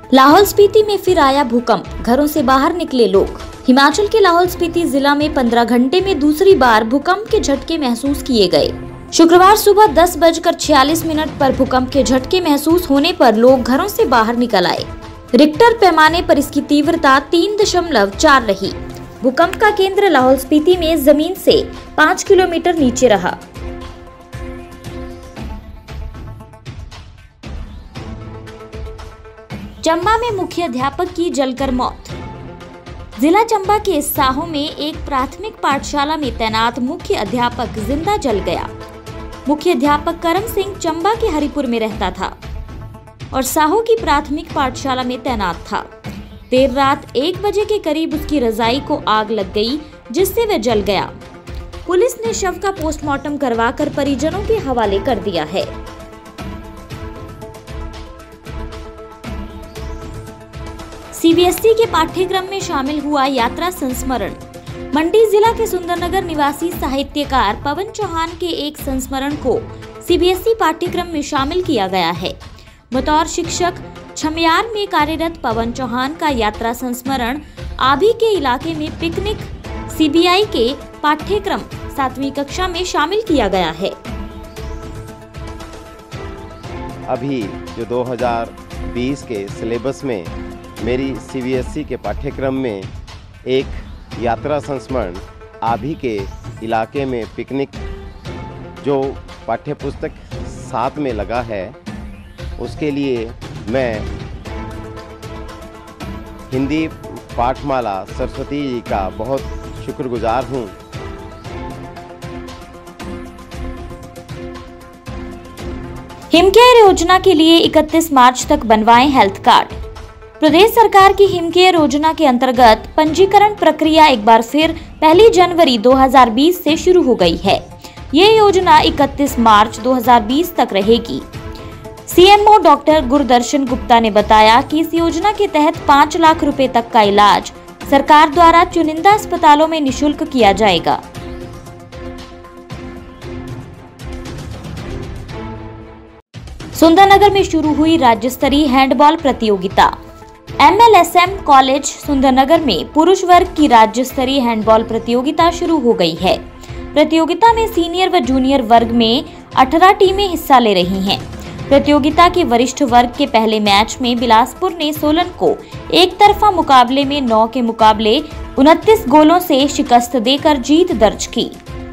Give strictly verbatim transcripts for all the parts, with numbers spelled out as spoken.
लाहौल स्पीति में फिर आया भूकंप, घरों से बाहर निकले लोग। हिमाचल के लाहौल स्पीति जिला में पंद्रह घंटे में दूसरी बार भूकंप के झटके महसूस किए गए। शुक्रवार सुबह दस बजकर छियालीस मिनट पर भूकंप के झटके महसूस होने पर लोग घरों से बाहर निकल आए। रिक्टर पैमाने पर इसकी तीव्रता तीन दशमलव चार रही। भूकंप का केंद्र लाहौल स्पीति में जमीन से पाँच किलोमीटर नीचे रहा। चंबा में मुख्य अध्यापक की जलकर मौत। जिला चंबा के साहो में एक प्राथमिक पाठशाला में तैनात मुख्य अध्यापक जिंदा जल गया। मुख्य अध्यापक करम सिंह चंबा के हरिपुर में रहता था और साहो की प्राथमिक पाठशाला में तैनात था। देर रात एक बजे के करीब उसकी रजाई को आग लग गई, जिससे वह जल गया। पुलिस ने शव का पोस्टमार्टम करवाकर परिजनों के हवाले कर दिया है। सीबीएसई के पाठ्यक्रम में शामिल हुआ यात्रा संस्मरण। मंडी जिला के सुंदरनगर निवासी साहित्यकार पवन चौहान के एक संस्मरण को सीबीएसई पाठ्यक्रम में शामिल किया गया है। बतौर शिक्षक छमियार में कार्यरत पवन चौहान का यात्रा संस्मरण आभी के इलाके में पिकनिक सीबीआई के पाठ्यक्रम सातवीं कक्षा में शामिल किया गया है। अभी जो दो हज़ार बीस के सिलेबस में मेरी सीबीएसई के पाठ्यक्रम में एक यात्रा संस्मरण आभी के इलाके में पिकनिक जो पाठ्यपुस्तक साथ में लगा है, उसके लिए मैं हिंदी पाठमाला सरस्वती जी का बहुत शुक्रगुजार हूँ। हिमकेयर योजना के लिए इकतीस मार्च तक बनवाएं हेल्थ कार्ड। प्रदेश सरकार की हिमकेयर योजना के अंतर्गत पंजीकरण प्रक्रिया एक बार फिर पहली जनवरी दो हज़ार बीस से शुरू हो गई है। ये योजना इकतीस मार्च दो हज़ार बीस तक रहेगी। सीएमओ डॉक्टर गुरदर्शन गुप्ता ने बताया कि इस योजना के तहत पाँच लाख रुपए तक का इलाज सरकार द्वारा चुनिंदा अस्पतालों में निशुल्क किया जाएगा। सुंदरनगर में शुरू हुई राज्य स्तरीय हैंडबॉल प्रतियोगिता। एमएलएसएम कॉलेज सुंदरनगर में पुरुष वर्ग की राज्य स्तरीय हैंडबॉल प्रतियोगिता शुरू हो गई है। प्रतियोगिता में सीनियर व जूनियर वर्ग में अठारह टीमें हिस्सा ले रही हैं। प्रतियोगिता के वरिष्ठ वर्ग के पहले मैच में बिलासपुर ने सोलन को एक तरफा मुकाबले में नौ के मुकाबले उनतीस गोलों से शिकस्त देकर जीत दर्ज की।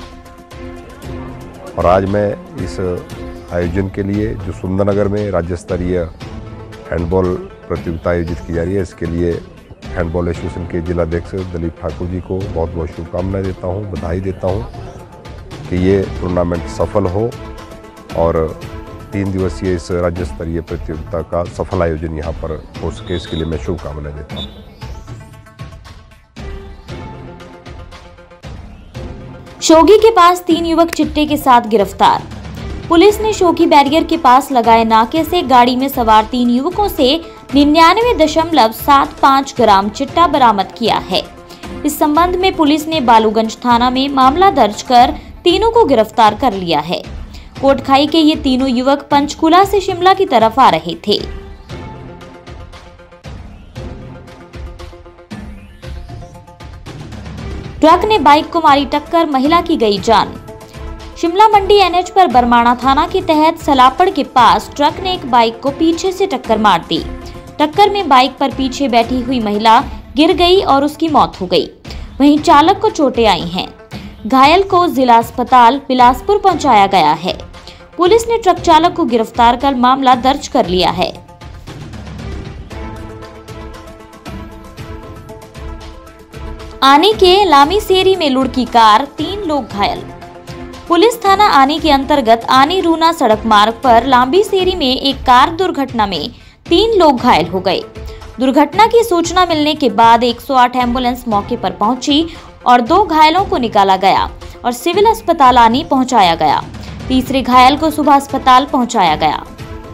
और आज मैं इस आयोजन के लिए जो सुंदरनगर में राज्य स्तरीय हैंडबॉल प्रतियोगिता आयोजित की जा रही है, इसके लिए हैंडबॉल एसोसिएशन के जिलाध्यक्ष दिलीप ठाकुर जी को बहुत बहुत शुभकामनाएं देता हूं, बधाई देता हूं कि ये टूर्नामेंट सफल हो और तीन दिवसीय इस राज्य स्तरीय प्रतियोगिता का सफल आयोजन यहां पर हो सके, इसके लिए मैं शुभकामनाएं देता हूं। शोगी के पास तीन युवक चिट्टे के साथ गिरफ्तार। पुलिस ने शोगी बैरियर के पास लगाए नाके से गाड़ी में सवार तीन युवकों से निन्यानवे दशमलव सात पाँच ग्राम चिट्टा बरामद किया है। इस संबंध में पुलिस ने बालूगंज थाना में मामला दर्ज कर तीनों को गिरफ्तार कर लिया है। कोटखाई के ये तीनों युवक पंचकुला से शिमला की तरफ आ रहे थे। ट्रक ने बाइक को मारी टक्कर, महिला की गई जान। शिमला मंडी एनएच पर बरमाणा थाना के तहत सलापड़ के पास ट्रक ने एक बाइक को पीछे से टक्कर मार दी। टक्कर में बाइक पर पीछे बैठी हुई महिला गिर गई और उसकी मौत हो गई। वहीं चालक को चोटें आई हैं। घायल को जिला अस्पताल बिलासपुर पहुंचाया गया है। पुलिस ने ट्रक चालक को गिरफ्तार कर मामला दर्ज कर लिया है। आनी के लामीसेरी में लुढ़की कार, तीन लोग घायल। पुलिस थाना आनी के अंतर्गत आनी रूना सड़क मार्ग पर लांबीसेरी में एक कार दुर्घटना में तीन लोग घायल हो गए। दुर्घटना की सूचना मिलने के बाद एक सौ आठ एम्बुलेंस मौके पर पहुंची और दो घायलों को निकाला गया और सिविल अस्पताल आनी पहुंचाया गया। तीसरे घायल को सुबह अस्पताल पहुंचाया गया।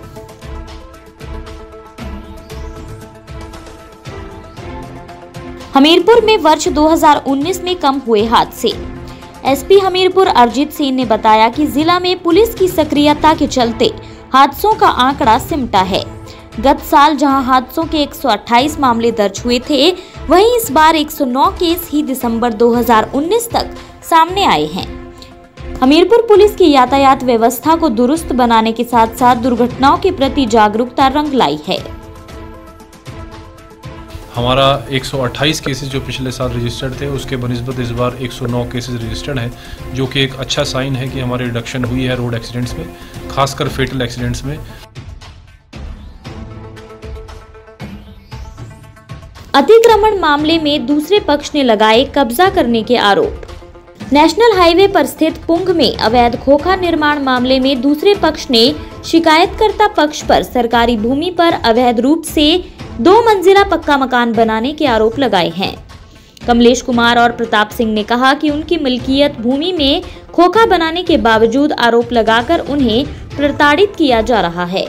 हमीरपुर में वर्ष दो हज़ार उन्नीस में कम हुए हादसे। एसपी हमीरपुर अरजीत सिंह ने बताया कि जिला में पुलिस की सक्रियता के चलते हादसों का आंकड़ा सिमटा है। गत साल जहां हादसों के एक सौ अट्ठाईस मामले दर्ज हुए थे, वहीं इस बार एक सौ नौ केस ही दिसंबर दो हज़ार उन्नीस तक सामने आए हैं। हमीरपुर पुलिस की यातायात व्यवस्था को दुरुस्त बनाने के साथ साथ दुर्घटनाओं के प्रति जागरूकता रंग लाई है। हमारा एक सौ अट्ठाईस केसेस जो पिछले साल रजिस्टर्ड थे, उसके बनिस्बत इस बार एक सौ नौ केसेस रजिस्टर्ड हैं, जो कि एक अच्छा साइन है कि हमारी रिडक्शन हुई है रोड एक्सीडेंट्स में, खासकर फेटल एक्सीडेंट्स में। अतिक्रमण मामले में दूसरे पक्ष ने लगाए कब्जा करने के आरोप। नेशनल हाईवे पर स्थित पुंग में अवैध खोखा निर्माण मामले में दूसरे पक्ष ने शिकायतकर्ता पक्ष पर सरकारी भूमि पर अवैध रूप से दो मंजिला पक्का मकान बनाने के आरोप लगाए हैं। कमलेश कुमार और प्रताप सिंह ने कहा कि उनकी मिल्कियत भूमि में खोखा बनाने के बावजूद आरोप लगाकर उन्हें प्रताड़ित किया जा रहा है।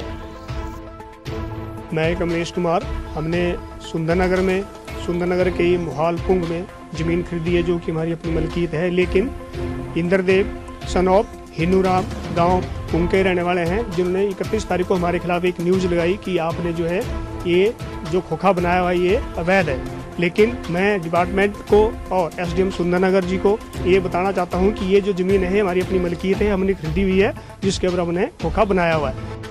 मैं कमलेश कुमार, हमने सुंदरनगर में सुंदरनगर के ही मुहाल पुंग में जमीन खरीदी है, जो कि हमारी अपनी मलकियत है, लेकिन इंद्रदेव सनौप हिन्नूराम गांव पुंग के रहने वाले हैं, जिन्होंने इकतीस तारीख को हमारे खिलाफ एक न्यूज़ लगाई कि आपने जो है ये जो खोखा बनाया हुआ ये अवैध है। लेकिन मैं डिपार्टमेंट को और एसडीएम सुंदरनगर जी को ये बताना चाहता हूँ कि ये जो ज़मीन है हमारी अपनी मलकियत है, हमने खरीदी हुई है, जिसके ऊपर हमने खोखा बनाया हुआ है।